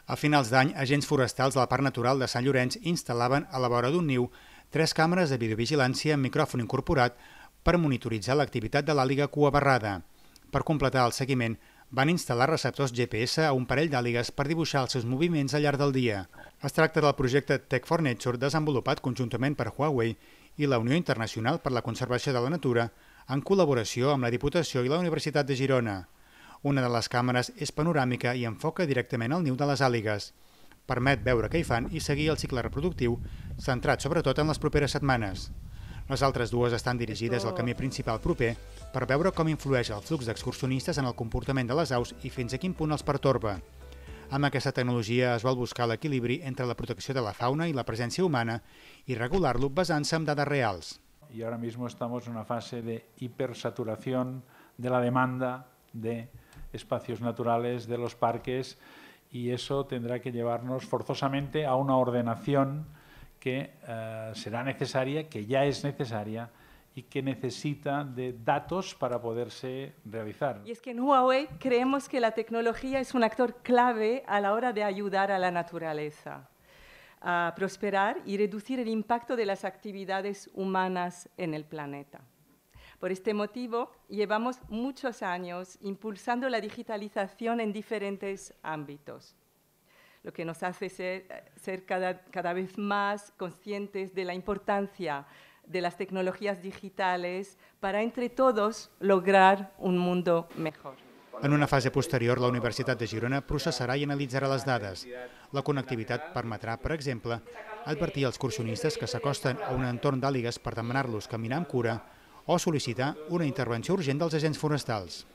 A finals d'any, agents forestals del Parc Natural de Sant Llorenç instal·laven a la vora d'un niu 3 càmeres de videovigilància amb micròfon incorporat per monitoritzar l'activitat de l'àliga cuabarrada. Per completar el seguiment, van instal·lar receptors GPS a un parell d'àligues per dibuixar els seus moviments al llarg del dia. Es tracta del projecte Tech for Nature desenvolupat conjuntament per Huawei i la Unió Internacional per la Conservació de la Natura en col·laboració amb la Diputació i la Universitat de Girona. Una de les càmeres és panoràmica i enfoca directament al niu de les àligues. Permet veure què hi fan i seguir el cicle reproductiu, centrat sobretot en les properes setmanes. Les altres dues estan dirigides al camí principal proper per veure com influeix el flux d'excursionistes en el comportament de les aus i fins a quin punt els pertorba. Amb aquesta tecnologia es vol buscar l'equilibri entre la protecció de la fauna i la presència humana i regular-lo basant-se en dades reals. Y ahora mismo estamos en una fase de hipersaturación de la demanda de espacios naturales de los parques y eso tendrá que llevarnos forzosamente a una ordenación que será necesaria, que ya es necesaria y que necesita de datos para poderse realizar. Y es que en Huawei creemos que la tecnología es un actor clave a la hora de ayudar a la naturaleza a prosperar y reducir el impacto de las actividades humanas en el planeta. Por este motivo, llevamos muchos años impulsando la digitalización en diferentes ámbitos, lo que nos hace ser cada vez más conscientes de la importancia de las tecnologías digitales para entre todos lograr un mundo mejor. En una fase posterior, la Universitat de Girona processarà i analitzarà les dades. La connectivitat permetrà, per exemple, advertir als excursionistes que s'acosten a un entorn d'àligues per demanar-los caminar amb cura o sol·licitar una intervenció urgent dels agents forestals.